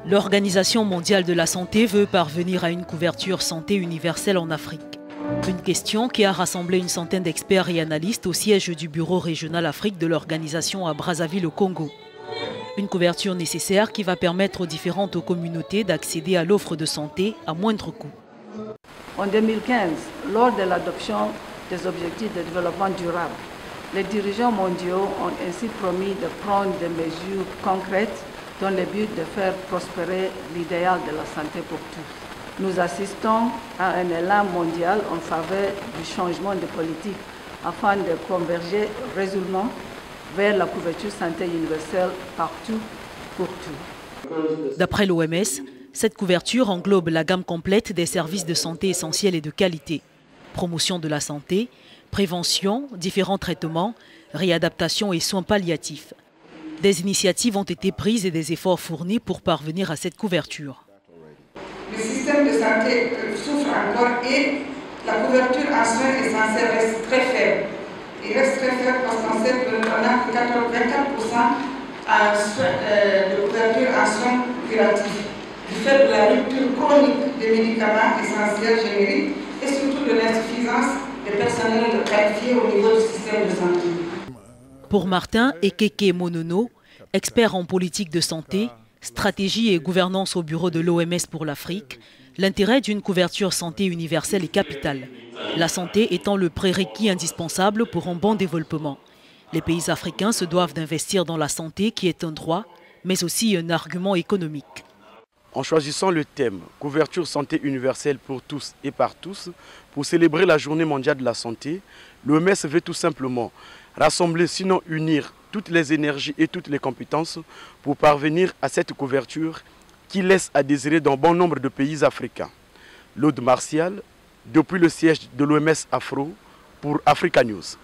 L'Organisation mondiale de la santé veut parvenir à une couverture santé universelle en Afrique. Une question qui a rassemblé une centaine d'experts et analystes au siège du bureau régional Afrique de l'organisation à Brazzaville au Congo. Une couverture nécessaire qui va permettre aux différentes communautés d'accéder à l'offre de santé à moindre coût. En 2015, lors de l'adoption des objectifs de développement durable, les dirigeants mondiaux ont ainsi promis de prendre des mesures concrètes dans le but de faire prospérer l'idéal de la santé pour tous. Nous assistons à un élan mondial en faveur du changement de politique afin de converger résolument vers la couverture santé universelle partout pour tous. D'après l'OMS, cette couverture englobe la gamme complète des services de santé essentiels et de qualité. Promotion de la santé, prévention, différents traitements, réadaptation et soins palliatifs. Des initiatives ont été prises et des efforts fournis pour parvenir à cette couverture. Le système de santé souffre encore et la couverture en soins essentiels reste très faible. Il reste très faible parce qu'on sait qu'on a 24% de couverture en soins curatifs, du fait de la rupture chronique des médicaments essentiels génériques et surtout de l'insuffisance des personnels qualifiés au niveau du système de santé. Pour Martin Ekeke Monono, expert en politique de santé, stratégie et gouvernance au bureau de l'OMS pour l'Afrique, l'intérêt d'une couverture santé universelle est capital. La santé étant le prérequis indispensable pour un bon développement. Les pays africains se doivent d'investir dans la santé qui est un droit, mais aussi un argument économique. En choisissant le thème « Couverture santé universelle pour tous et par tous » pour célébrer la Journée mondiale de la santé, l'OMS veut tout simplement rassembler, sinon unir, toutes les énergies et toutes les compétences pour parvenir à cette couverture qui laisse à désirer dans bon nombre de pays africains. L'Aude Martial, depuis le siège de l'OMS Afro, pour Africa News.